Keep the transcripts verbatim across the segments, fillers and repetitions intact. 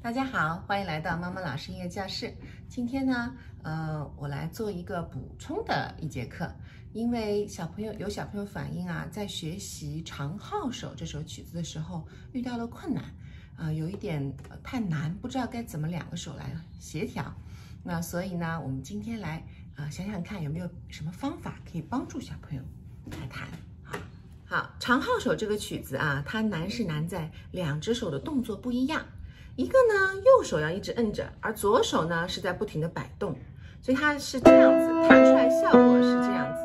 大家好，欢迎来到妈妈老师音乐教室。今天呢，呃，我来做一个补充的一节课，因为小朋友有小朋友反映啊，在学习《长号手》这首曲子的时候遇到了困难，啊、呃，有一点、呃、太难，不知道该怎么两个手来协调。那所以呢，我们今天来啊、呃、想想看有没有什么方法可以帮助小朋友来弹。好，好，《长号手》这个曲子啊，它难是难在两只手的动作不一样。一个呢，右手要一直摁着，而左手呢是在不停的摆动，所以它是这样子，弹出来效果是这样子。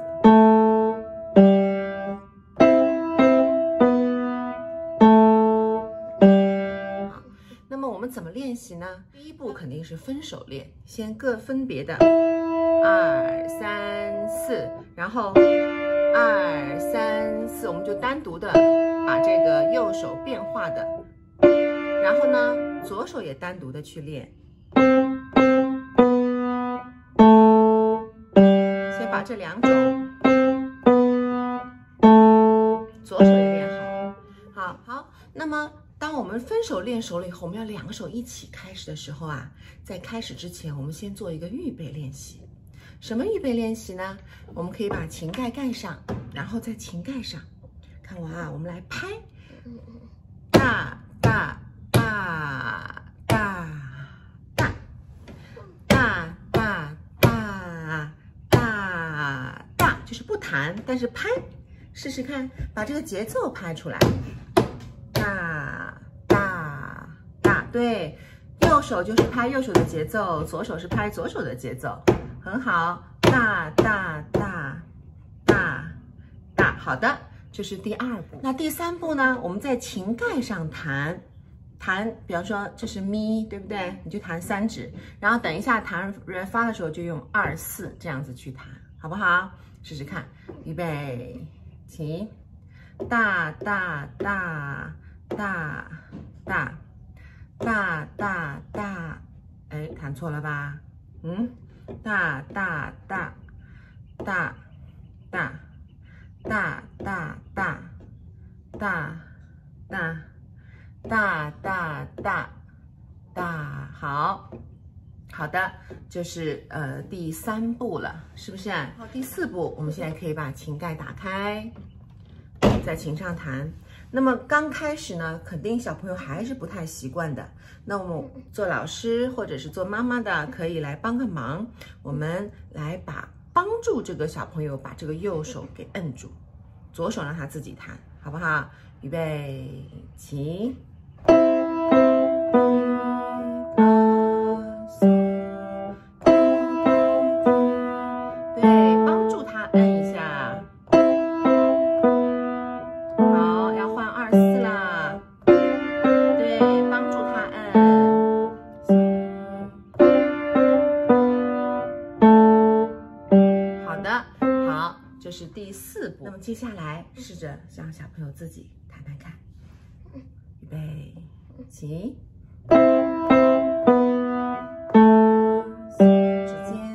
好，那么我们怎么练习呢？第一步肯定是分手练，先各分别的二三四，然后二三四，我们就单独的把这个右手变化的。然后呢，左手也单独的去练，先把这两种，左手也练好。好，好。那么，当我们分手练熟了以后，我们要两个手一起开始的时候啊，在开始之前，我们先做一个预备练习。什么预备练习呢？我们可以把琴盖盖上，然后在琴盖上，看我啊，我们来拍，大大。大大大大大大大大，就是不弹，但是拍，试试看，把这个节奏拍出来。大大大，对，右手就是拍右手的节奏，左手是拍左手的节奏，很好。大大大大大，好的，这是第二步。那第三步呢？我们在琴盖上弹。弹，比方说这是咪，对不对？你就弹三指，然后等一下弹人发的时候就用二四这样子去弹，好不好？试试看，预备，起，大大大大大大大大，哎，弹错了吧？嗯，大大大大大大大大大大。大大大大，好好的，就是呃第三步了，是不是？好，第四步，我们现在可以把琴盖打开，在琴上弹。那么刚开始呢，肯定小朋友还是不太习惯的。那我们做老师或者是做妈妈的，可以来帮个忙，我们来把帮助这个小朋友把这个右手给摁住，左手让他自己弹，好不好？预备，起。对，帮助他摁一下。好，要换二四啦。对，帮助他摁。好的，好，这是第四步。那么接下来试着让小朋友自己弹弹看。预备，起。指尖，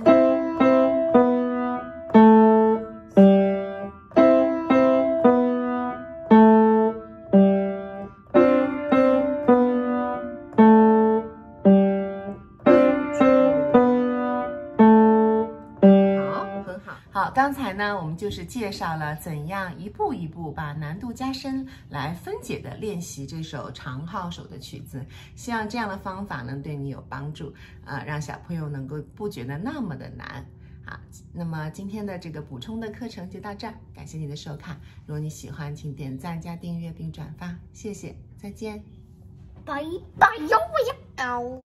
好，很好。好，刚才呢，我们就是介绍了怎样一步一步把难度加深来分解的练习这首长号手的曲子。希望这样的方法能对你有帮助，呃，让小朋友能够不觉得那么的难。好，那么今天的这个补充的课程就到这儿，感谢你的收看。如果你喜欢，请点赞、加订阅并转发，谢谢，再见。 拜拜哟呀！